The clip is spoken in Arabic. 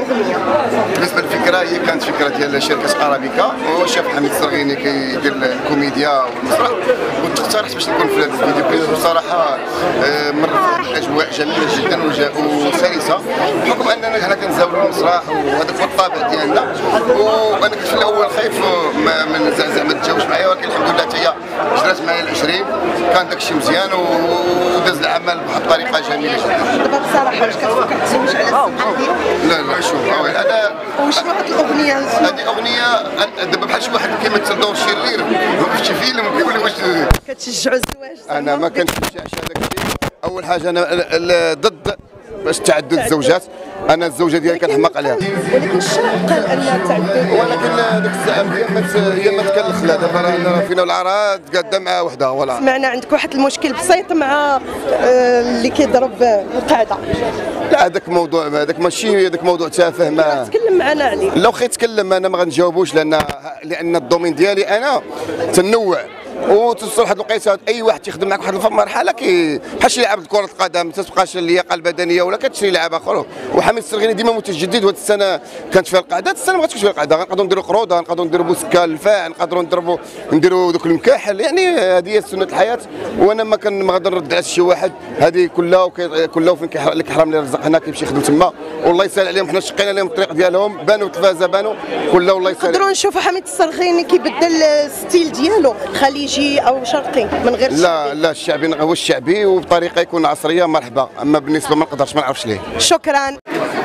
الاغنيه؟ بالنسبه للفكره هي كانت فكره ديال شركه ارابيكا، وشاف حميد الصرغيني كيدير الكوميديا والمسرح، واقترحت باش نكون في هذا الفيديو كليب. بصراحه مر اجواء جميله جدا وسلسه، بحكم اننا حنا كنزاولوا المسرح وهذاك هو الطابع ديالنا. وانا كنت في الاول خايف من زعما تجاوبش معايا، ولكن الحمد لله حتى هي جرات معايا ال20، كان داكشي مزيان وداز العمل بواحد الطريقه جميله جدا. دابا بصراحه واش كتفكر تزوج على السمعه ديالك؟ لا شوف هذا وشنو هاد الاغنيه؟ هذه اغنيه دابا بحال شي واحد كيمثل دور شرير في شي فيلم كيقول لي واش كتشجعوا الزواج؟ انا ما كنشجعش هذاك الشيء. اول حاجه انا ضد باش تعدد الزوجات، انا الزوجه ديالي كنحماق عليها. ولكن الشرع قال ان التعدد، ولكن ديك الساعه هي ما تكلخ. لا دابا رانا فينا العراض قاده مع وحده ولا سمعنا عندك واحد المشكل بسيط مع اللي كيضرب القاعده. لا هذاك موضوع، هذاك ماشي هذاك موضوع تافه. ما تكلم معنا عليه. لو بغيت تكلم انا ما غنجاوبوش، لان الدومين ديالي انا تنوع. وتصل واحد الوقيته اي واحد تيخدم معك واحد المرحله بحال شي لاعب كره القدم ما تبقاش اللياقه البدنيه ولا كتشري لاعب اخر. وحميد الصرغيني ديما متجدد، وهاد السنه كانت فيها القعده، السنه ما غاتكونش فيها القعده. غنقدروا نديروا قروضه، نقدروا نديروا بوسكا الفاع، نقدروا نديروا دوك المكاحل. يعني هذه هي سنه الحياه، وانا ما غادي نرد على شي واحد. هذه كلها فين كيحرم اللي رزقنا كيمشي يخدم تما، والله يسهل عليهم. حنا شقينا لهم الطريق ديالهم، بانوا التلفازه بانوا كلها، والله يسهل. نقدروا نشوفوا حميد الصرغيني كيبدل الستيل ديالو خليجي او شرقي من غير لا الشعبي هو الشعبي، وبطريقه يكون عصريه مرحبا. اما بالنسبه ما نقدرش، ما نعرفش ليه. شكرا.